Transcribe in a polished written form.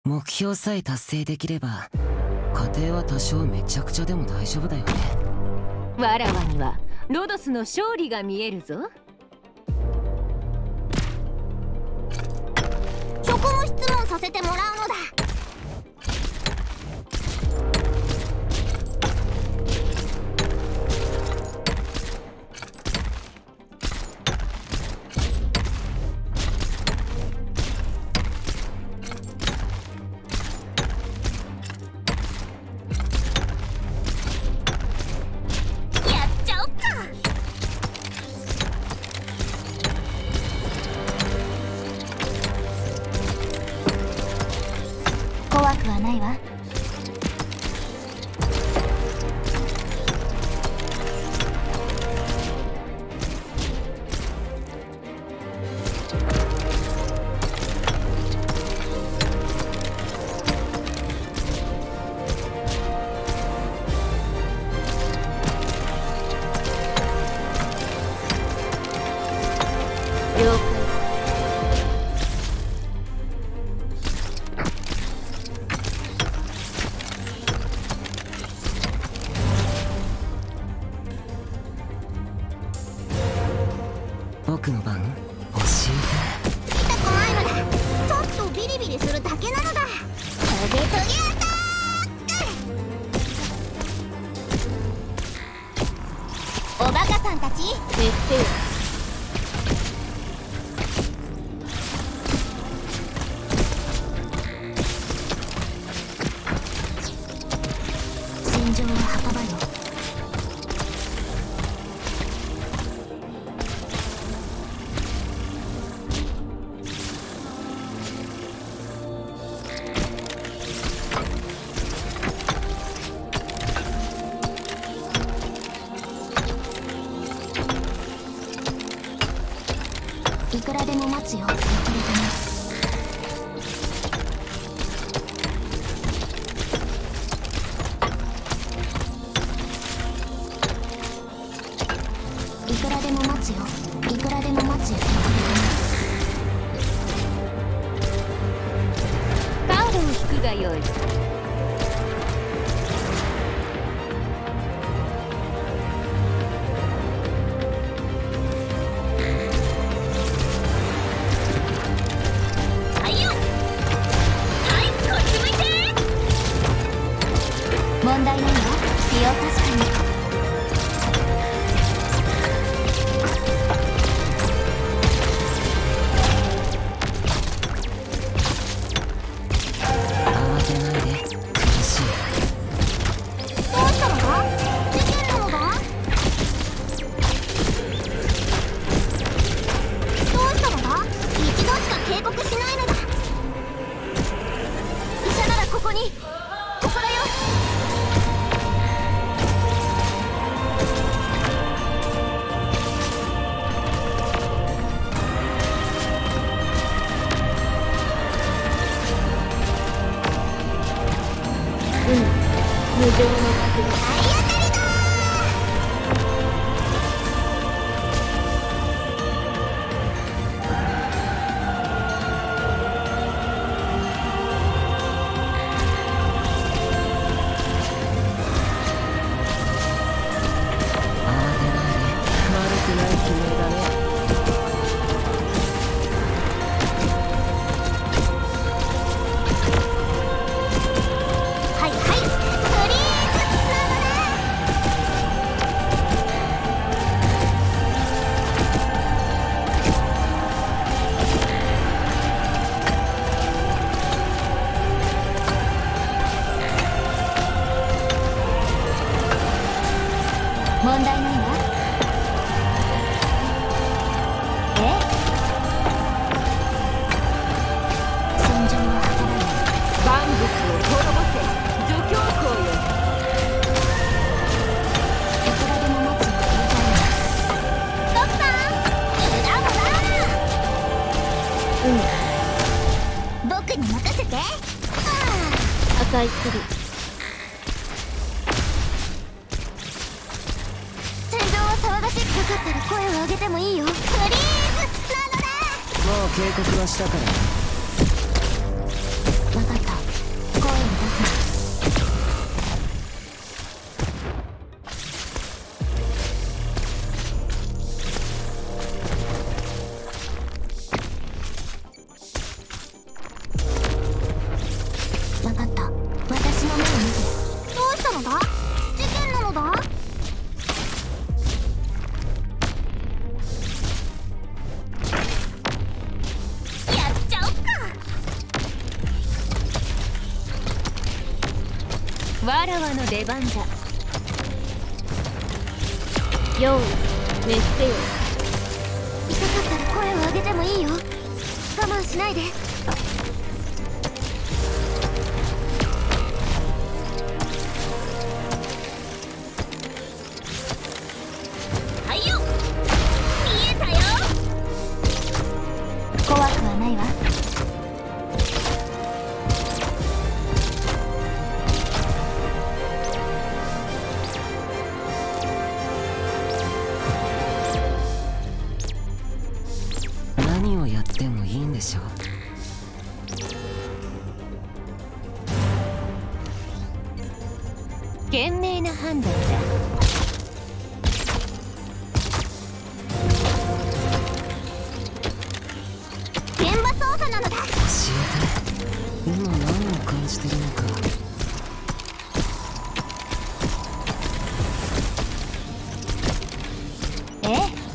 目標さえ達成できれば家庭は多少めちゃくちゃでも大丈夫だよね。 わらわにはロドスの勝利が見えるぞ。 職務質問させてもらうのだ。怖くはないわ。 了解。 僕の番、教えて。 痛くないのだ。ちょっとビリビリするだけなのだ。トゲトゲアタック。おバカさんたち、 決定。 戦場は墓場よ。いくらでも待つよ。見切れてます。いくらでも待つよ。いくらでも待つよ。 カードを引くがよい。 問題ないわ。使用確かに。 慌てないで。苦しい。 どうしたのだ？事件なのだ？どうしたのだ？一度しか警告しないのだ。医者ならここに。ここだよ。 無情の角度。 体当たりだ。 慌てないで。悪くない悲鳴だね。 はいはい。フリーズなのだ。問題ないわ。戦場は墓場よ。 万物を滅ぼせ。除教皇よ。 いくらでも待つよ。ドクター、油断は僕に任せて。 赤い首。 戦場は騒がしくかかったら声を上げてもいいよ。フリーズなのだ。 もう警告はしたからね。 分かった。 わらわの出番だ。 用意メッセよ。痛かったら声を上げてもいいよ。我慢しないで。はいよ、見えたよ。怖くはないわ。 何をやってもいいんでしょう。 賢明な判断だ。 現場操作なのだ。 教えて、今何を感じてるのか。 ええ、